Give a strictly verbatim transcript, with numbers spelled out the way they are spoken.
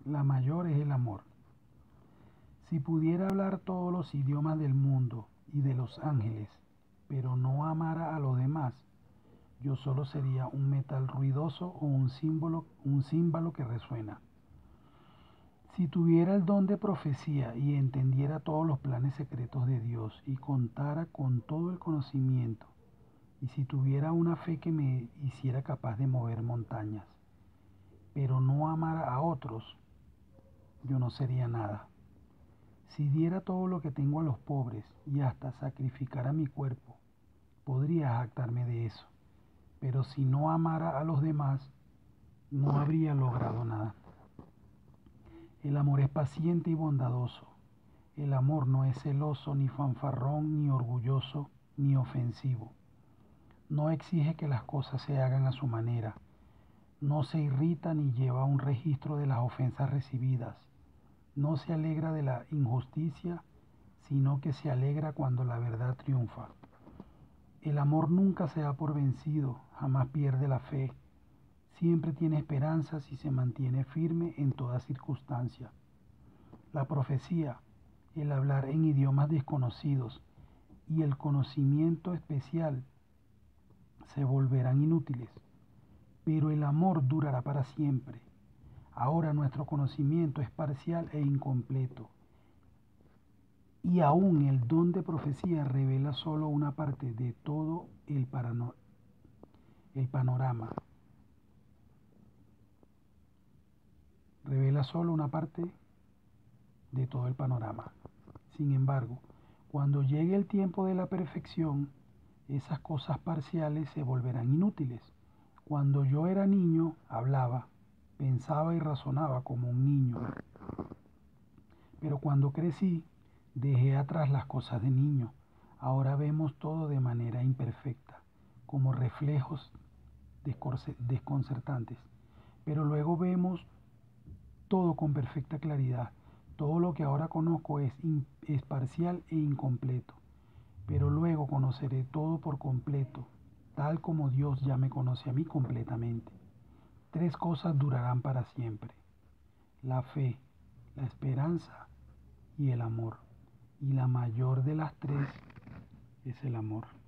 La mayor es el amor. Si pudiera hablar todos los idiomas del mundo y de los ángeles, pero no amara a los demás, yo solo sería un metal ruidoso o un símbolo, un címbalo que resuena. Si tuviera el don de profecía y entendiera todos los planes secretos de Dios y contara con todo el conocimiento, y si tuviera una fe que me hiciera capaz de mover montañas, pero no amara a otros, yo no sería nada. Si diera todo lo que tengo a los pobres y hasta sacrificara mi cuerpo, podría jactarme de eso. Pero si no amara a los demás, no habría logrado nada. El amor es paciente y bondadoso. El amor no es celoso, ni fanfarrón, ni orgulloso, ni ofensivo. No exige que las cosas se hagan a su manera. No se irrita ni lleva un registro de las ofensas recibidas. No se alegra de la injusticia, sino que se alegra cuando la verdad triunfa. El amor nunca se da por vencido, jamás pierde la fe. Siempre tiene esperanzas y se mantiene firme en toda circunstancia. La profecía, el hablar en idiomas desconocidos y el conocimiento especial se volverán inútiles, pero el amor durará para siempre. Ahora nuestro conocimiento es parcial e incompleto, y aún el don de profecía revela solo una parte de todo el, parano- el panorama. Revela solo una parte de todo el panorama. Sin embargo, cuando llegue el tiempo de la perfección, esas cosas parciales se volverán inútiles. Cuando yo era niño, hablaba, pensaba y razonaba como un niño. Pero cuando crecí, dejé atrás las cosas de niño. Ahora vemos todo de manera imperfecta, como reflejos desconcertantes. Pero luego vemos todo con perfecta claridad. Todo lo que ahora conozco es, in, es parcial e incompleto, pero luego conoceré todo por completo, tal como Dios ya me conoce a mí completamente. Tres cosas durarán para siempre: la fe, la esperanza y el amor. Y la mayor de las tres es el amor.